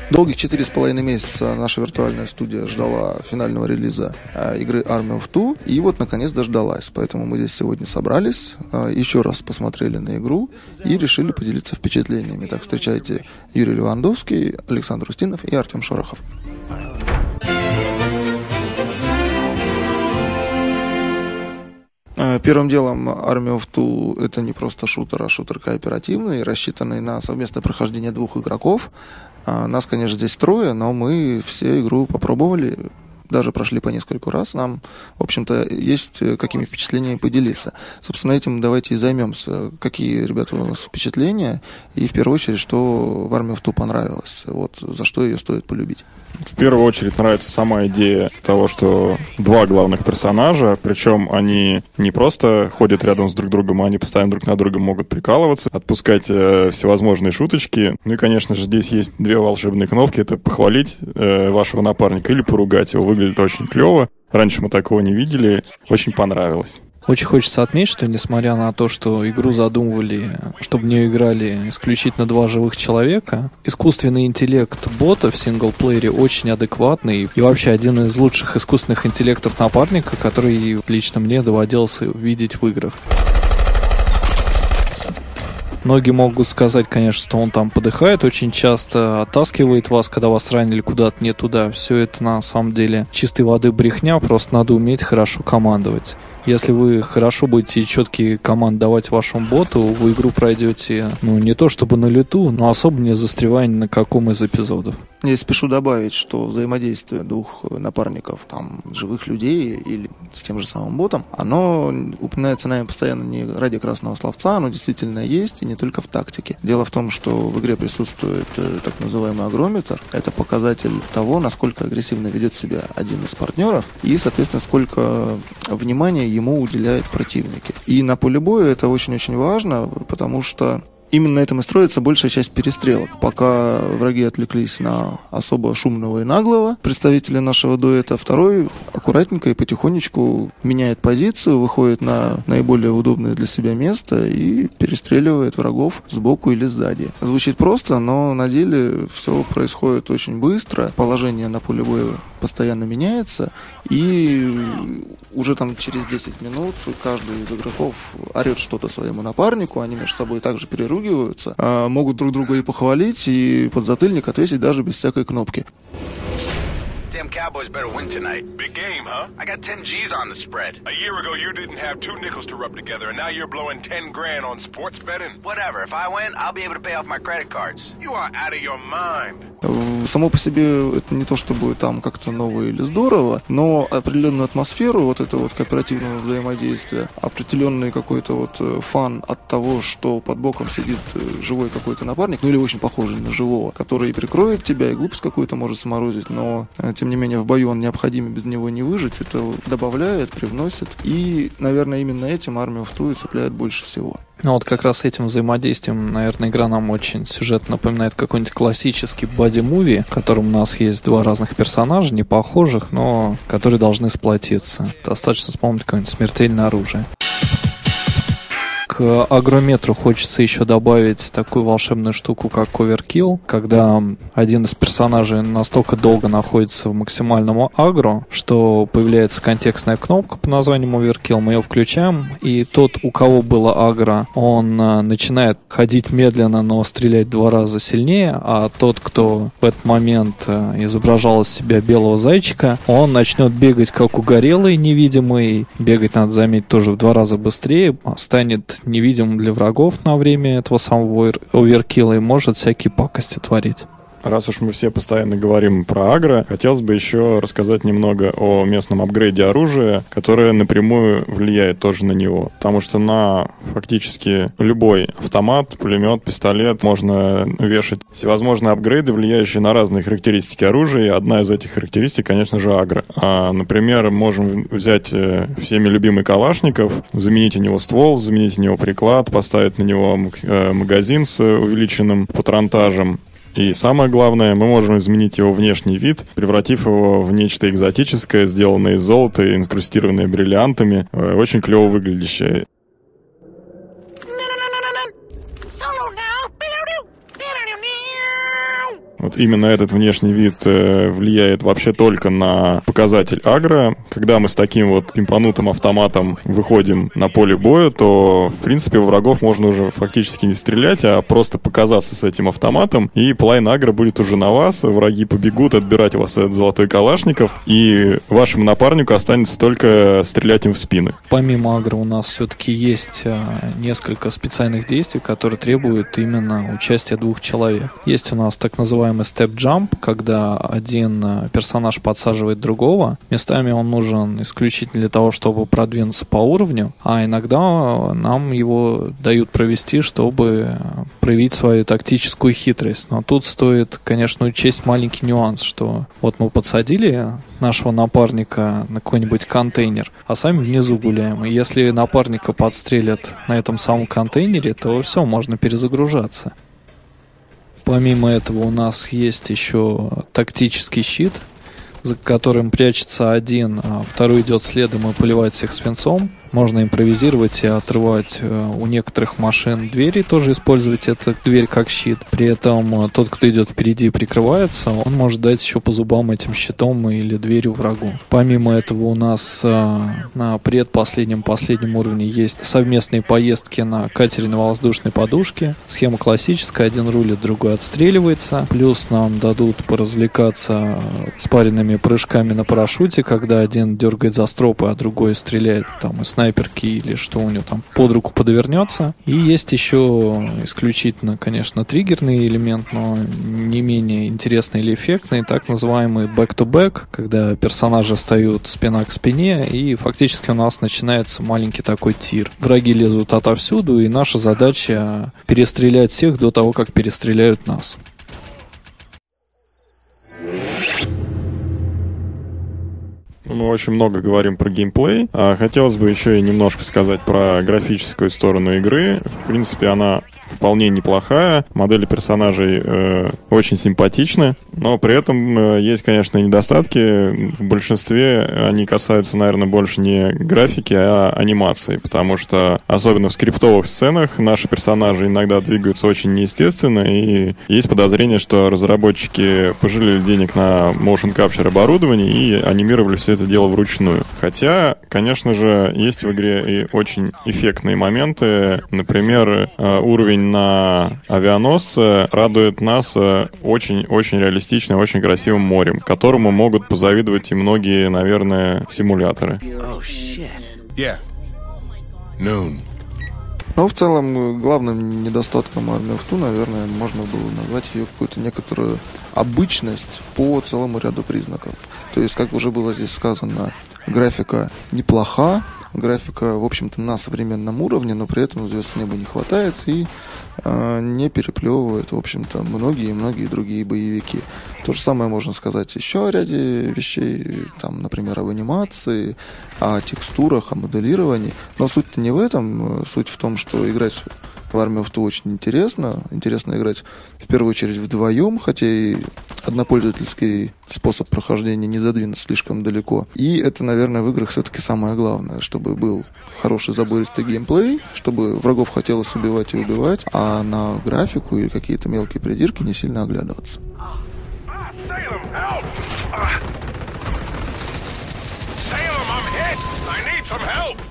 Долгих 4,5 месяца наша виртуальная студия ждала финального релиза игры Army of Two, и вот наконец дождалась. Поэтому мы здесь сегодня собрались, еще раз посмотрели на игру и решили поделиться впечатлениями. Так, встречайте Юрий Левандовский, Александр Устинов и Артем Шорохов. Первым делом Army of Two — это не просто шутер, а шутер кооперативный, рассчитанный на совместное прохождение двух игроков. Нас, конечно, здесь трое, но мы все игру попробовали, даже прошли по нескольку раз. Нам, в общем-то, есть какими впечатлениями поделиться. Собственно, этим давайте и займемся. Какие, ребята, у нас впечатления? И, в первую очередь, что в Army of Two понравилось? Вот за что ее стоит полюбить? В первую очередь нравится сама идея того, что два главных персонажа, причем они не просто ходят рядом с друг другом, а они постоянно друг на друга могут прикалываться, отпускать всевозможные шуточки. Ну и, конечно же, здесь есть две волшебные кнопки. Это похвалить вашего напарника или поругать его. Выглядит очень клево. Раньше мы такого не видели. Очень понравилось. Очень хочется отметить, что несмотря на то, что игру задумывали, чтобы в нее играли исключительно два живых человека, искусственный интеллект бота в синглплеере очень адекватный и вообще один из лучших искусственных интеллектов напарника, который лично мне доводилось видеть в играх. Многие могут сказать, конечно, что он там подыхает очень часто, оттаскивает вас, когда вас ранили куда-то не туда. Все это на самом деле чистой воды брехня, просто надо уметь хорошо командовать. Если вы хорошо будете четкие команды давать вашему боту, вы игру пройдете, не то чтобы на лету, но особо не застревая ни на каком из эпизодов. Я спешу добавить, что взаимодействие двух напарников, там, живых людей или с тем же самым ботом, оно упоминается нами постоянно не ради красного словца, оно действительно есть, и не только в тактике. Дело в том, что в игре присутствует так называемый агрометр. Это показатель того, насколько агрессивно ведет себя один из партнеров и, соответственно, сколько внимания ему уделяют противники. И на поле боя это очень-очень важно, потому что именно на этом и строится большая часть перестрелок. Пока враги отвлеклись на особо шумного и наглого представителя нашего дуэта, второй аккуратненько и потихонечку меняет позицию, выходит на наиболее удобное для себя место и перестреливает врагов сбоку или сзади. Звучит просто, но на деле все происходит очень быстро. Положение на поле боя постоянно меняется, и уже там через 10 минут каждый из игроков орет что-то своему напарнику, они между собой также переругиваются, могут друг друга и похвалить, и подзатыльник отвесить даже без всякой кнопки. Damn Cowboys better win tonight. Big game, huh? I got 10 G's on the spread. A year ago, you didn't have 2 nickels to rub together, and now you're blowing 10 grand on sports betting? Whatever. If I win, I'll be able to pay off my credit cards. You are out of your mind. Само по себе это не то чтобы там как-то ново или здорово, но определенную атмосферу вот этого вот кооперативного взаимодействия, определенный какой-то вот фан от того, что под боком сидит живой какой-то напарник, или очень похожий на живого, который прикроет тебя и глупость какую-то может сморозить, но тем не менее в бою он необходим, без него не выжить, это добавляет, привносит, и, наверное, именно этим Army of Two и цепляет больше всего. Ну вот как раз этим взаимодействием, наверное, игра нам очень сюжетно напоминает какой-нибудь классический боди-муви, в котором у нас есть два разных персонажа, не похожих, но которые должны сплотиться. Достаточно вспомнить какое-нибудь смертельное оружие. К агрометру хочется еще добавить такую волшебную штуку, как оверкилл, когда один из персонажей настолько долго находится в максимальном агро, что появляется контекстная кнопка по названием оверкилл, мы ее включаем, и тот, у кого было агро, он начинает ходить медленно, но стрелять в 2 раза сильнее, а тот, кто в этот момент изображал из себя белого зайчика, он начнет бегать как угорелый, невидимый, бегать, надо заметить, тоже в 2 раза быстрее, станет невидимым для врагов на время этого самого оверкилла и может всякие пакости творить. Раз уж мы все постоянно говорим про агро, хотелось бы еще рассказать немного о местном апгрейде оружия, которое напрямую влияет тоже на него. Потому что на фактически любой автомат, пулемет, пистолет можно вешать всевозможные апгрейды, влияющие на разные характеристики оружия. И одна из этих характеристик, конечно же, агро. Например, можем взять всеми любимый Калашников, заменить у него ствол, заменить у него приклад, поставить на него магазин с увеличенным патронтажем. И самое главное, мы можем изменить его внешний вид, превратив его в нечто экзотическое, сделанное из золота и инкрустированное бриллиантами, очень клево выглядящее. вот именно этот внешний вид влияет вообще только на показатель агро. Когда мы с таким вот пимпанутым автоматом выходим на поле боя, то, в принципе, в врагов можно уже фактически не стрелять, а просто показаться с этим автоматом, и половина агро будет уже на вас, враги побегут отбирать у вас этот золотой калашников, и вашему напарнику останется только стрелять им в спины. Помимо агро у нас все-таки есть несколько специальных действий, которые требуют именно участия двух человек. Есть у нас так называемый степ-джамп, когда один персонаж подсаживает другого. Местами он нужен исключительно для того, чтобы продвинуться по уровню, а иногда нам его дают провести, чтобы проявить свою тактическую хитрость. Но тут стоит, конечно, учесть маленький нюанс, что вот мы подсадили нашего напарника на какой-нибудь контейнер, а сами внизу гуляем. И если напарника подстрелят на этом самом контейнере, то все, можно перезагружаться. Помимо этого у нас есть еще тактический щит, за которым прячется один, а второй идет следом и поливает всех свинцом. Можно импровизировать и отрывать у некоторых машин двери, тоже использовать эту дверь как щит. При этом тот, кто идет впереди и прикрывается, он может дать еще по зубам этим щитом или дверью врагу. Помимо этого у нас на последнем уровне есть совместные поездки на катере на воздушной подушке. Схема классическая, один рулит, другой отстреливается. Плюс нам дадут поразвлекаться спаренными прыжками на парашюте, когда один дергает за стропы, а другой стреляет там из снайперки или что у него там под руку подвернется. И есть еще исключительно, конечно, триггерный элемент, но не менее интересный или эффектный, так называемый back-to-back, когда персонажи встают спина к спине, и фактически у нас начинается маленький такой тир. Враги лезут отовсюду, и наша задача перестрелять всех до того, как перестреляют нас. Мы очень много говорим про геймплей. Хотелось бы еще и немножко сказать про графическую сторону игры. В принципе, она вполне неплохая. Модели персонажей очень симпатичны. Но при этом есть, конечно, недостатки. В большинстве они касаются, наверное, больше не графики, а анимации. Потому что, особенно в скриптовых сценах, наши персонажи иногда двигаются очень неестественно. И есть подозрение, что разработчики пожалели денег на motion capture оборудование и анимировали все это дело вручную. Хотя, конечно же, есть в игре и очень эффектные моменты. Например, уровень на авианосце радует нас очень-очень реалистичным, очень красивым морем, которому могут позавидовать и многие, наверное, симуляторы. Но в целом главным недостатком Army of Two, наверное, можно было назвать ее какую-то некоторую обычность по целому ряду признаков. То есть, как уже было здесь сказано, графика неплоха, графика, в общем-то, на современном уровне, но при этом звезд с неба не хватает и не переплевывает, в общем-то, многие другие боевики. То же самое можно сказать еще о ряде вещей, там, например, об анимации, о текстурах, о моделировании. Но суть-то не в этом. Суть в том, что играть в Army of Two очень интересно. Интересно играть в первую очередь вдвоем, хотя и однопользовательский способ прохождения не задвинут слишком далеко. И это, наверное, в играх все-таки самое главное, чтобы был хороший забористый геймплей, чтобы врагов хотелось убивать и убивать, а на графику и какие-то мелкие придирки не сильно оглядываться. Salem, I'm hit! I need some help!